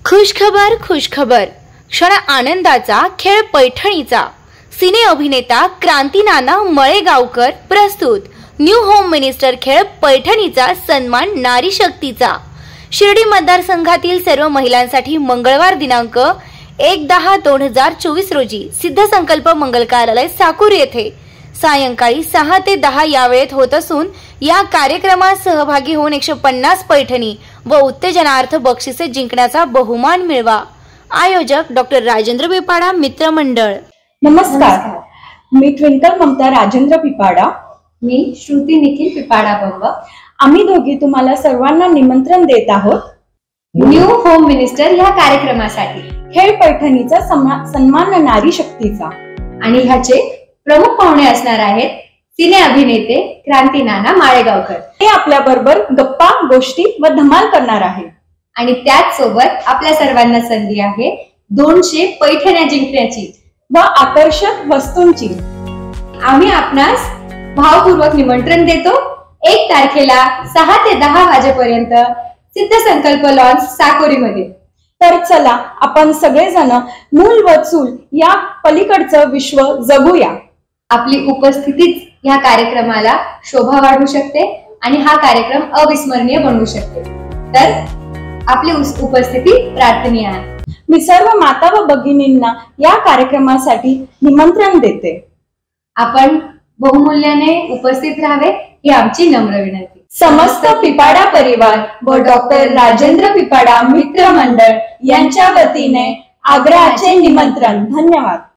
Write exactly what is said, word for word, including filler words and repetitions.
खुशखबर खुशखबर क्षण आनंदाचा, खेळ पैठणीचा। सिने अभिनेता क्रांतीनाना मळेगावकर प्रस्तुत न्यू होम मिनिस्टर खेळ पैठणीचा सन्मान नारी शक्तीचा। शिर्डी मतदारसंघातील सर्व महिलांसाठी मंगळवार दिनांक एक दहा दोन हजार चोवीस रोजी सिद्ध संकल्प मंगल कार्यालय साकूर येथे सायंकाळी सहा ते दहा या वेळेत होत असून या कार्यक्रमात सहभागी होऊन एकशे पन्नास पैठणी व उत्तेजनार्थ बक्षिसे जिंकण्याचा बहुमान मिळवा। आयोजक डॉक्टर राजेंद्र पिपाडा मित्र मंडळ। नमस्कार, मी ट्विंकल ममता राजेंद्र पिपाडा। मी श्रुती निखिल पिपाडा बंब। आम्ही दोघी तुम्हाला सर्वांना निमंत्रण देत आहोत न्यू होम मिनिस्टर या कार्यक्रमासाठी। खेळ पैठणीचा सन्मान नारी शक्तीचा। आणि ह्याचे प्रमुख पाहुणे असणार आहेत सिने अभिनेते क्रांतीनाना माळेगावकर। ते आपल्या बरोबर गप्पा गोष्टी व धमाल करणार आहेत। आणि त्याच सोबत आपल्या सर्वांना संधी आहे दोनशे पैठण्या जिंकण्याची व आकर्षक वस्तूंची। आम्ही आपणास भावपूर्वक निमंत्रण देतो एक तारखेला सहा ते दहा वाजेपर्यंत सिद्ध संकल्प लॉन्च साकोरीमध्ये। तर चला आपण सगळेजण मूल व चूल या पलीकडचं विश्व जगूया। आपली उपस्थितीच या कार्यक्रमाला शोभा वाढवू शकते आणि हा कार्यक्रम अविस्मरणीय बनवू शकते। तर आपली उपस्थिती प्रार्थनीय आहे। मी सर्व माता व भगिनींना या कार्यक्रमासाठी निमंत्रण देते। आपण बहुमूल्याने उपस्थित राहावे ही आमची नम्र विनंती। समस्त पिपाडा परिवार व डॉक्टर राजेंद्र पिपाडा मित्र मंडळ यांच्या वतीने आग्रहाचे निमंत्रण। धन्यवाद।